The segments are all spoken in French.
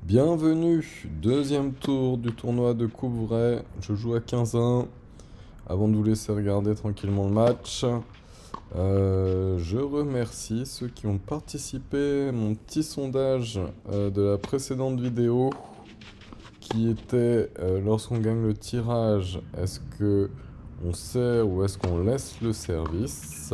Bienvenue, deuxième tour du tournoi de Coupe Vraie. Je joue à 15-1. Avant de vous laisser regarder tranquillement le match, je remercie ceux qui ont participé à mon petit sondage de la précédente vidéo qui était lorsqu'on gagne le tirage, est-ce que on sert ou est-ce qu'on laisse le service?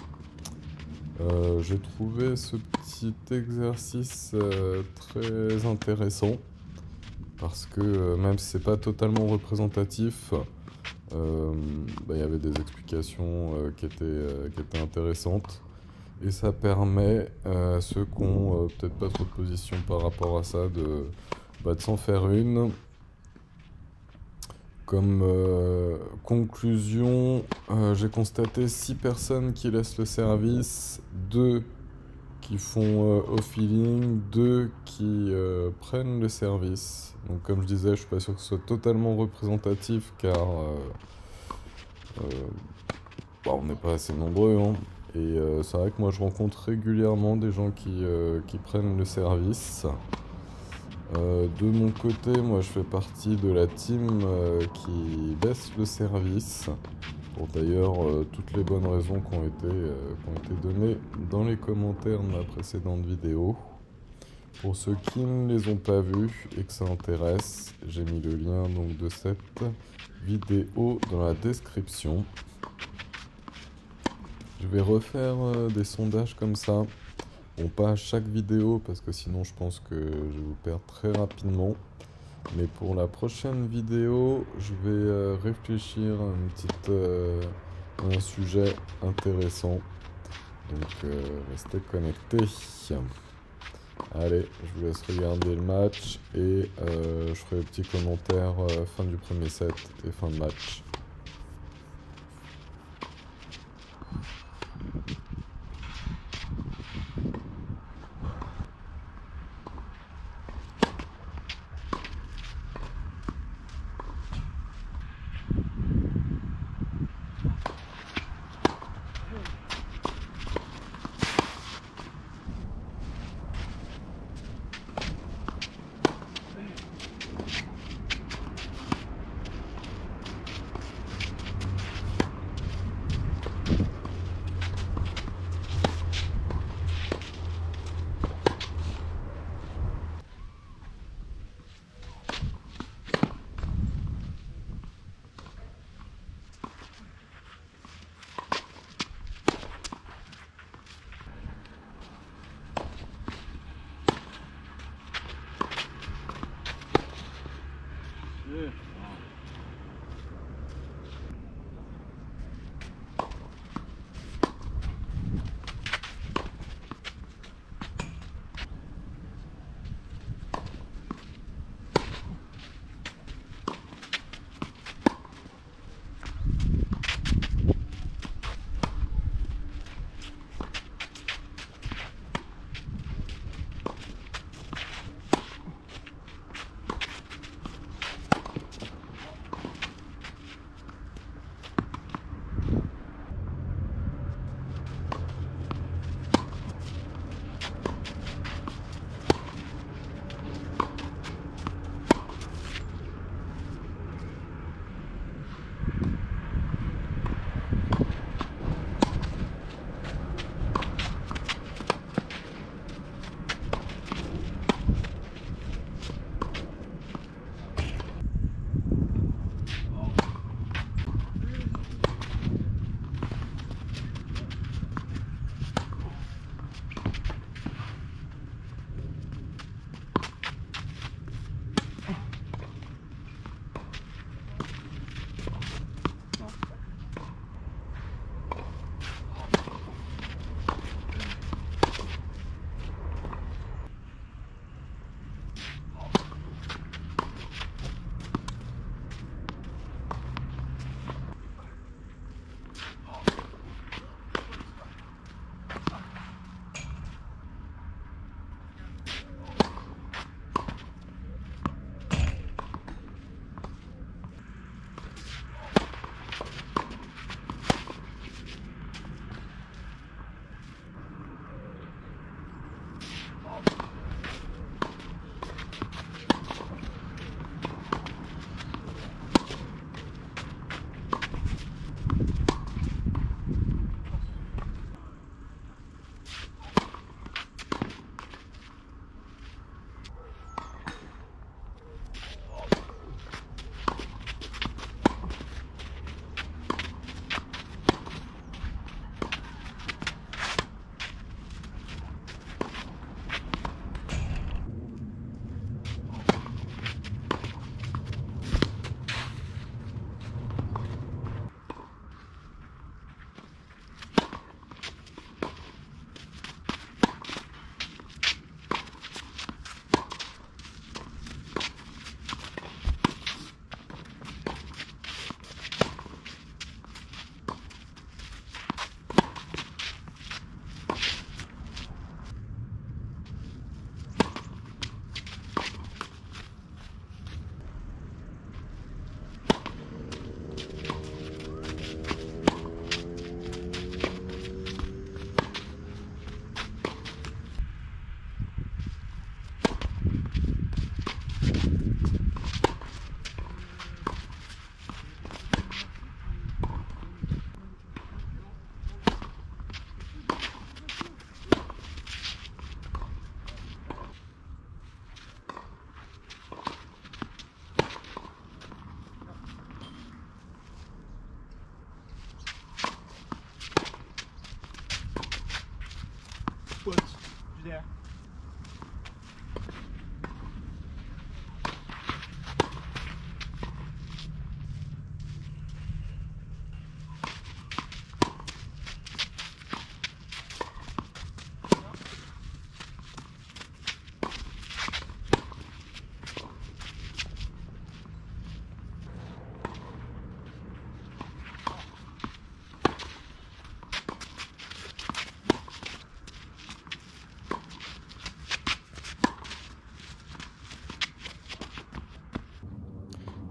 J'ai trouvé ce petit exercice très intéressant parce que même si c'est pas totalement représentatif, il y avait des explications qui étaient intéressantes et ça permet à ceux qui n'ont peut-être pas trop de position par rapport à ça de s'en faire une. Comme conclusion, j'ai constaté 6 personnes qui laissent le service, 2 qui font au feeling, 2 qui prennent le service. Donc comme je disais, je suis pas sûr que ce soit totalement représentatif car on n'est pas assez nombreux, hein. Et c'est vrai que moi je rencontre régulièrement des gens qui prennent le service. De mon côté, moi je fais partie de la team qui baisse le service, pour d'ailleurs toutes les bonnes raisons qui ont été données dans les commentaires de ma précédente vidéo. Pour ceux qui ne les ont pas vus et que ça intéresse, j'ai mis le lien donc de cette vidéo dans la description. Je vais refaire des sondages comme ça. Bon, pas à chaque vidéo parce que sinon je pense que je vais vous perdre très rapidement. Mais pour la prochaine vidéo, je vais réfléchir à un sujet intéressant. Donc restez connectés. Allez, je vous laisse regarder le match et je ferai le petit commentaire fin du premier set et fin de match.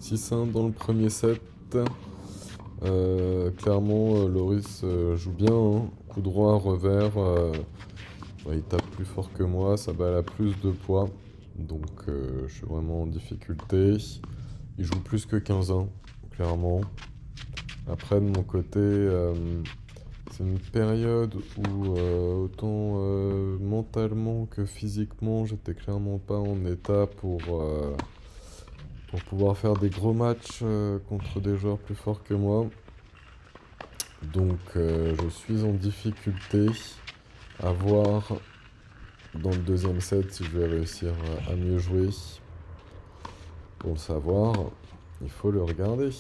6-1 dans le premier set. Clairement, Loris joue bien, hein. Coup droit, revers. Ouais, il tape plus fort que moi, sa balle a plus de poids. Donc je suis vraiment en difficulté. Il joue plus que 15-1, clairement. Après, de mon côté, c'est une période où autant mentalement que physiquement, j'étais clairement pas en état pour pouvoir faire des gros matchs contre des joueurs plus forts que moi. Donc je suis en difficulté à voir dans le deuxième set si je vais réussir à mieux jouer. Pour le savoir, il faut le regarder.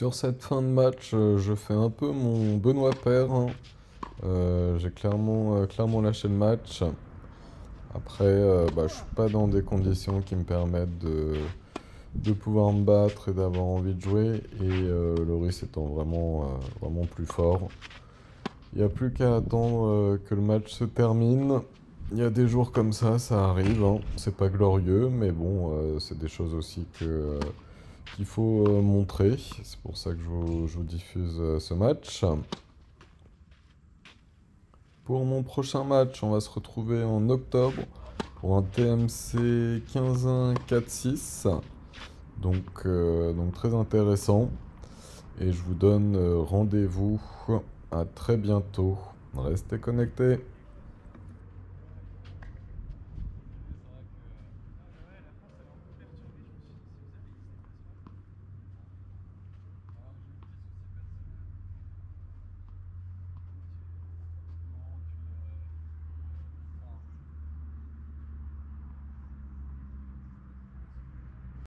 Sur cette fin de match, je fais un peu mon Benoît Paire, hein. J'ai clairement lâché le match. Après, bah, je suis pas dans des conditions qui me permettent de pouvoir me battre et d'avoir envie de jouer. Et Loris étant vraiment plus fort. Il n'y a plus qu'à attendre que le match se termine. Il y a des jours comme ça arrive, hein. C'est pas glorieux, mais bon, c'est des choses aussi qu'il faut montrer. C'est pour ça que je vous diffuse ce match. Pour mon prochain match, on va se retrouver en octobre pour un TMC 15-1 4-6. Donc très intéressant. Et je vous donne rendez-vous à très bientôt. Restez connectés.